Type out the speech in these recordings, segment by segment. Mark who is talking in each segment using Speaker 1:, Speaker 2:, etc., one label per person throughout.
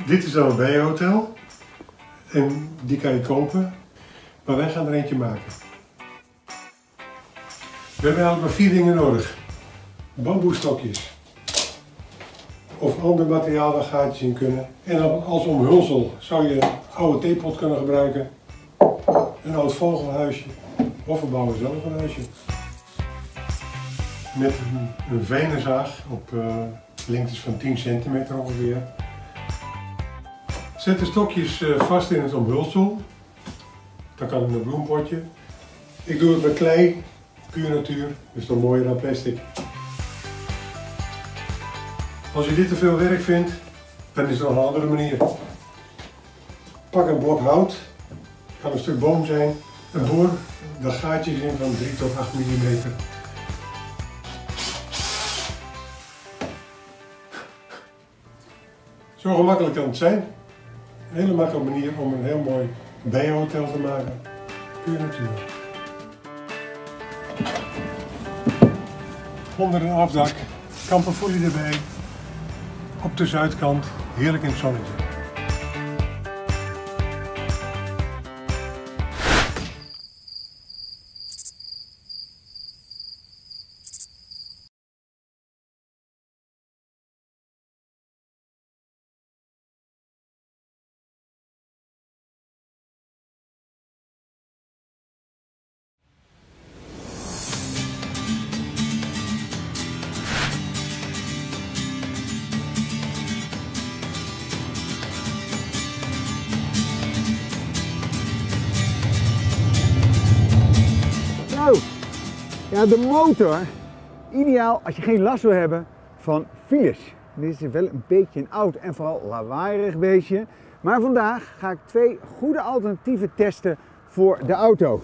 Speaker 1: Dit is dan een bijenhotel. En die kan je kopen. Maar wij gaan er eentje maken. We hebben eigenlijk maar 4 dingen nodig. Bamboestokjes. Of ander materiaal waar gaatjes in kunnen. En als omhulsel zou je een oude theepot kunnen gebruiken. Een oud vogelhuisje. Of we bouwen zelf een huisje. Met een venenzaag op lengtes van 10 centimeter ongeveer. Zet de stokjes vast in het omhulsel. Dan kan het in een bloempotje. Ik doe het met klei, puur natuur, dus dan mooier dan plastic. Als je dit te veel werk vindt, dan is er nog een andere manier. Pak een blok hout, kan een stuk boom zijn, en boor de gaatjes in van 3 tot 8 mm. Zo gemakkelijk kan het zijn. Een hele makkelijke manier om een heel mooi bijenhotel te maken. Puur natuur. Onder een afdak, kamperfolie erbij. Op de zuidkant, heerlijk in het zonnetje.
Speaker 2: Ja, de motor, ideaal als je geen last wil hebben van files. Dit is wel een beetje een oud en vooral lawaaierig beestje. Maar vandaag ga ik 2 goede alternatieven testen voor de auto.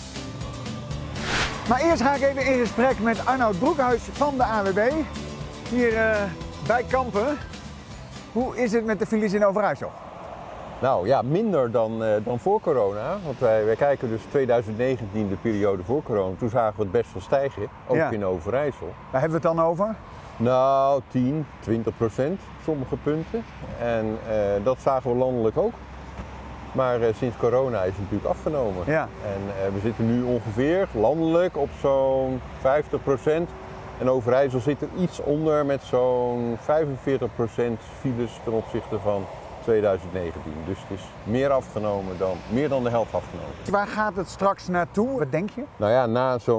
Speaker 2: Maar eerst ga ik even in gesprek met Arnoud Broekhuis van de ANWB. Hier bij Kampen. Hoe is het met de files in Overijssel?
Speaker 3: Nou ja, minder dan voor corona. Want wij kijken dus 2019, de periode voor corona. Toen zagen we het best wel stijgen, ook in Overijssel.
Speaker 2: Waar hebben we het dan over?
Speaker 3: Nou, 10, 20% sommige punten. En dat zagen we landelijk ook. Maar sinds corona is het natuurlijk afgenomen.
Speaker 2: Ja.
Speaker 3: En we zitten nu ongeveer landelijk op zo'n 50%. En Overijssel zit er iets onder met zo'n 45% files ten opzichte van 2019. Dus het is meer dan de helft afgenomen.
Speaker 2: Waar gaat het straks naartoe? Wat denk je?
Speaker 3: Nou ja,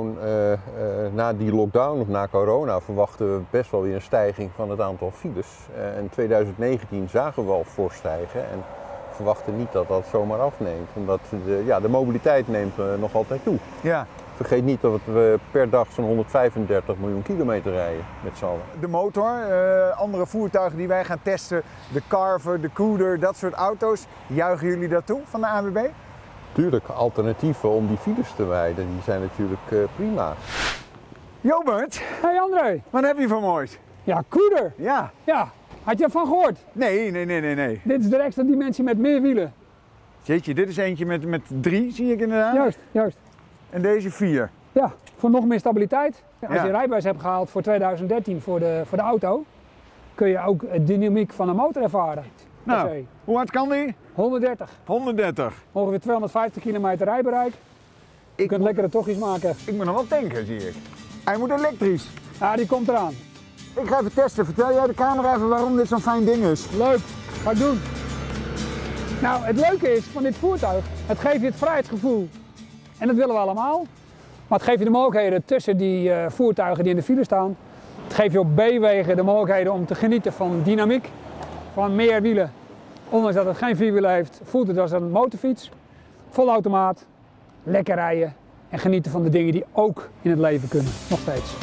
Speaker 3: na die lockdown of na corona verwachten we best wel weer een stijging van het aantal files. In 2019 zagen we al fors stijgen en verwachten niet dat dat zomaar afneemt. Omdat de mobiliteit neemt nog altijd toe.
Speaker 2: Ja.
Speaker 3: Vergeet niet dat we per dag zo'n 135 miljoen kilometer rijden met z'n allen.
Speaker 2: De motor, andere voertuigen die wij gaan testen, de Carver, de Cougar, dat soort auto's. Juichen jullie dat toe van de ANWB?
Speaker 3: Tuurlijk, alternatieven om die files te wijden, die zijn natuurlijk prima.
Speaker 2: Jobert!
Speaker 4: Hey André!
Speaker 2: Wat heb je voor moois?
Speaker 4: Ja, Cougar!
Speaker 2: Ja.
Speaker 4: Ja, had je ervan gehoord?
Speaker 2: Nee.
Speaker 4: Dit is de extra dimensie met meer wielen.
Speaker 2: Jeetje, dit is eentje met 3, zie ik inderdaad.
Speaker 4: Juist.
Speaker 2: En deze 4.
Speaker 4: Ja, voor nog meer stabiliteit. Als
Speaker 2: Ja.
Speaker 4: je rijbewijs hebt gehaald voor 2013 voor de auto, kun je ook de dynamiek van een motor ervaren.
Speaker 2: Nou, hoe hard kan die?
Speaker 4: 130.
Speaker 2: 130.
Speaker 4: Ongeveer 250 kilometer rijbereik. Je kunt lekkere tochtjes maken.
Speaker 2: Ik moet nog wel tanken, zie ik. Hij moet elektrisch.
Speaker 4: Ja, die komt eraan.
Speaker 2: Ik ga even testen. Vertel jij de camera even waarom dit zo'n fijn ding is?
Speaker 4: Leuk, ga ik doen. Nou, het leuke is van dit voertuig, het geeft je het vrijheidsgevoel. En dat willen we allemaal. Maar het geeft je de mogelijkheden tussen die voertuigen die in de file staan. Het geeft je op B-wegen de mogelijkheden om te genieten van dynamiek, van meer wielen. Ondanks dat het geen 4 wielen heeft, voelt het als een motorfiets. Vol automaat, lekker rijden en genieten van de dingen die ook in het leven kunnen, nog steeds.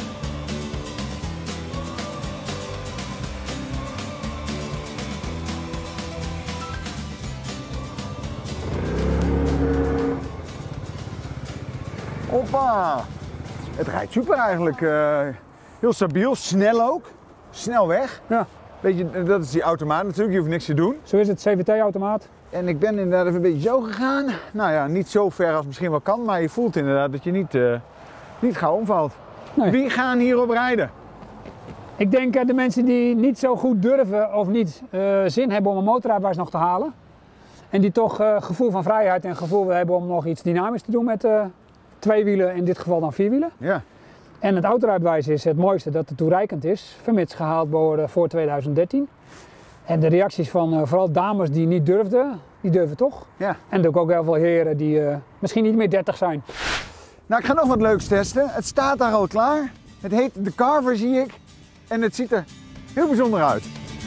Speaker 2: Hoppa! Het rijdt super eigenlijk. Heel stabiel, snel ook. Snel weg.
Speaker 4: Ja.
Speaker 2: Weet je, dat is die automaat natuurlijk, je hoeft niks te doen.
Speaker 4: Zo is het, CVT-automaat.
Speaker 2: En ik ben inderdaad even een beetje zo gegaan. Nou ja, niet zo ver als misschien wel kan, maar je voelt inderdaad dat je niet gauw omvalt.
Speaker 4: Nee.
Speaker 2: Wie gaan hierop rijden?
Speaker 4: Ik denk de mensen die niet zo goed durven of niet zin hebben om een motorrijbewijs nog te halen. En die toch gevoel van vrijheid en gevoel hebben om nog iets dynamisch te doen met 2 wielen, in dit geval dan 4 wielen.
Speaker 2: Ja.
Speaker 4: En het autorijbewijs is het mooiste dat het toereikend is, vermits gehaald worden voor 2013. En de reacties van vooral dames die niet durfden, die durven toch.
Speaker 2: Ja.
Speaker 4: En ook heel veel heren die misschien niet meer 30 zijn.
Speaker 2: Nou, ik ga nog wat leuks testen. Het staat daar al klaar. Het heet de Carver, zie ik. En het ziet er heel bijzonder uit.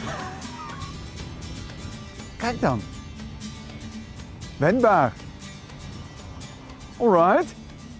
Speaker 2: Kijk dan. Wendbaar. Alright.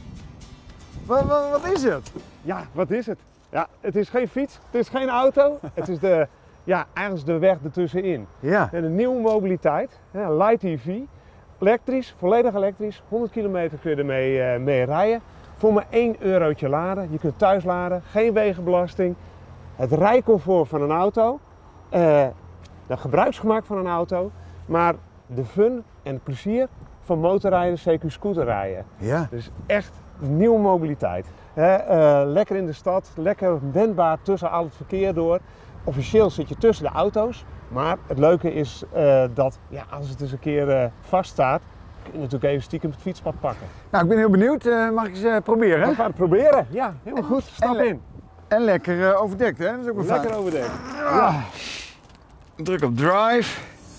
Speaker 2: Wat is het?
Speaker 5: Ja, wat is het? Ja, het is geen fiets, het is geen auto, het is eigenlijk de weg ertussenin.
Speaker 2: Ja.
Speaker 5: En een nieuwe mobiliteit, Light EV, elektrisch, volledig elektrisch, 100 kilometer kun je ermee mee rijden. Voor maar €1 laden, je kunt thuis laden, geen wegenbelasting. Het rijcomfort van een auto, de gebruiksgemak van een auto, maar de fun en het plezier van motorrijden, CQ scooterrijden.
Speaker 2: Ja.
Speaker 5: Dus echt nieuwe mobiliteit. Lekker in de stad, lekker wendbaar tussen al het verkeer door. Officieel zit je tussen de auto's, maar het leuke is dat als het eens een keer vaststaat, kun je natuurlijk even stiekem het fietspad pakken.
Speaker 2: Nou, ik ben heel benieuwd. Mag ik eens proberen?
Speaker 5: We gaan het proberen. Ja, helemaal goed. Stap in.
Speaker 2: En lekker overdekt, hè? Dat is ook wel fijn.
Speaker 5: Lekker overdekt.
Speaker 2: Ja. Druk op drive.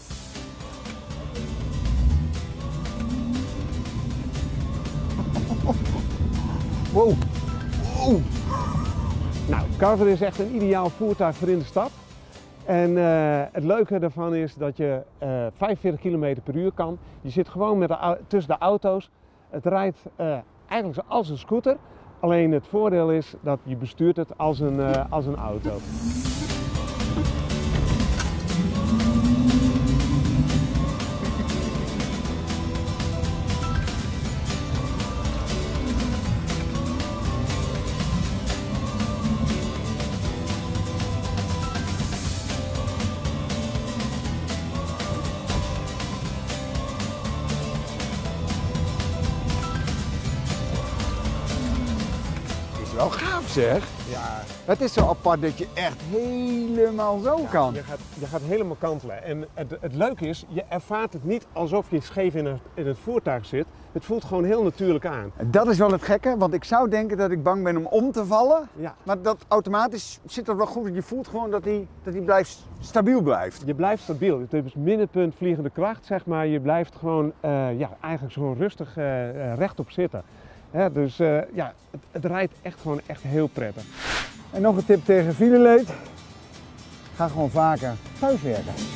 Speaker 2: Wow. Wow.
Speaker 5: Nou, Carver is echt een ideaal voertuig voor in de stad. En het leuke daarvan is dat je 45 km per uur kan. Je zit gewoon tussen de auto's. Het rijdt eigenlijk als een scooter. Alleen het voordeel is dat je bestuurt het als een auto.
Speaker 2: Wel gaaf zeg.
Speaker 5: Ja,
Speaker 2: Het is zo apart dat je echt helemaal zo kan.
Speaker 5: je gaat helemaal kantelen. En het leuke is, je ervaart het niet alsof je scheef in het voertuig zit. Het voelt gewoon heel natuurlijk aan.
Speaker 2: Dat is wel het gekke, want ik zou denken dat ik bang ben om te vallen.
Speaker 5: Ja.
Speaker 2: Maar dat automatisch zit dat wel goed, want je voelt gewoon dat hij stabiel blijft.
Speaker 5: Je blijft stabiel. Het is middenpunt vliegende kracht, zeg maar. Je blijft gewoon eigenlijk zo rustig rechtop zitten. Dus het rijdt echt heel prettig.
Speaker 2: En nog een tip tegen fileleed. Ga gewoon vaker thuiswerken.